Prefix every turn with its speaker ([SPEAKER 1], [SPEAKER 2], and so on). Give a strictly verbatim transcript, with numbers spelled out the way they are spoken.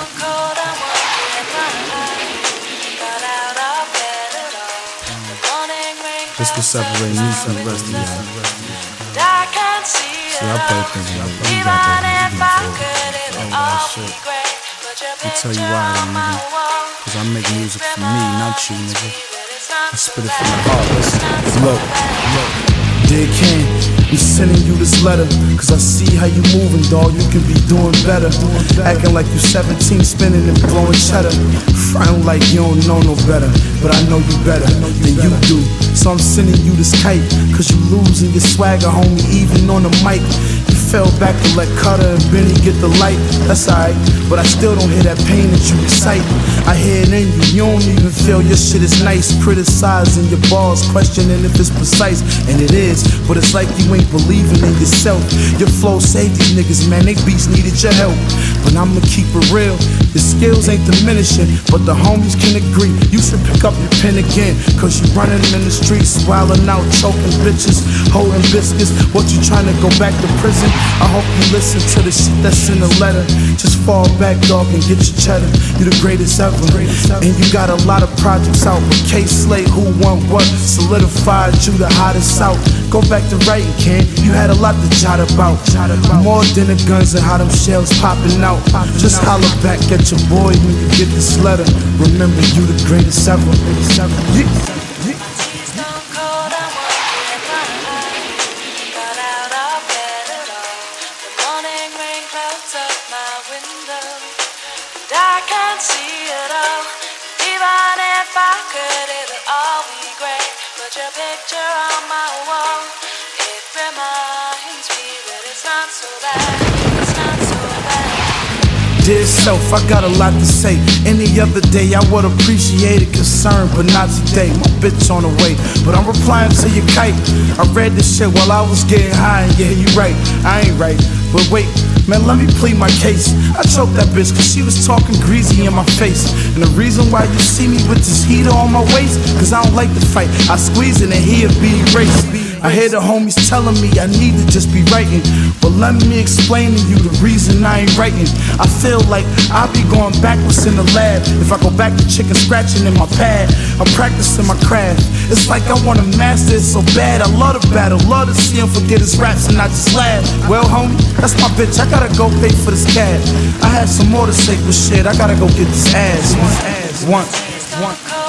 [SPEAKER 1] This will separate me from the rest of y'all. See, I play things like that. You got that before. Oh, that shit. I'll tell you why, nigga. Cause I make music for me, not you, nigga. I spit it from the heart. Listen, look, look. Dear King, I'm sending you this letter, cause I see how you moving, dawg. You can be doing better. Acting like you seventeen, spinning and blowing cheddar. Frown like you don't know no better, but I know you better than you do. So I'm sending you this kite, cause you losing your swagger, homie, even on the mic. You fell back to let Cutter and Benny get the light. That's alright, but I still don't hear that pain that you recite. I hear it in you, you don't even feel your shit is nice. Criticizing your bars, questioning if it's precise. And it is, but it's like you ain't believing in yourself. Your flow saved these niggas, man, they beats needed your help. But I'ma keep it real, your skills ain't diminishing, but the homies can agree. You should pick up your pen again, cause you running in the streets, wildin' out, choking bitches, holding biscuits. What you trying to go back to prison? I hope you listen to the shit that's in the letter. Just fall back, dog, and get your cheddar. You the greatest ever, and you got a lot of projects out. But K-Slate, who won what, solidified you the hottest out. Go back to writing, Ken, you had a lot to jot about. More than the guns and how them shells popping out. Just holler back at your boy when you get this letter. Remember, you the greatest ever. Yeah.
[SPEAKER 2] I can't see it all. Even if I could, it'll all be great. Put your picture on my wall. It reminds me that it's not so bad. It's not so bad.
[SPEAKER 1] Dear self, I got a lot to say. Any other day I would appreciate it, concern, but not today. My bitch on the way, but I'm replying to your kite. I read this shit while I was getting high, and yeah, you right, I ain't right. But wait, man, let me plead my case. I choked that bitch cause she was talking greasy in my face. And the reason why you see me with this heater on my waist, cause I don't like to fight. I squeeze it and he'll be erased. I hear the homies telling me I need to just be writing, but let me explain to you the reason I ain't writing. I feel like I'll be going backwards in the lab if I go back to chicken scratching in my pad. I'm practicing my craft. It's like I wanna master it so bad. I love the battle, love to see him forget his raps and not just laugh. Well, homie, that's my bitch, I gotta go pay for this cab. I had some more to say, but shit, I gotta go get this ass. One, one, one.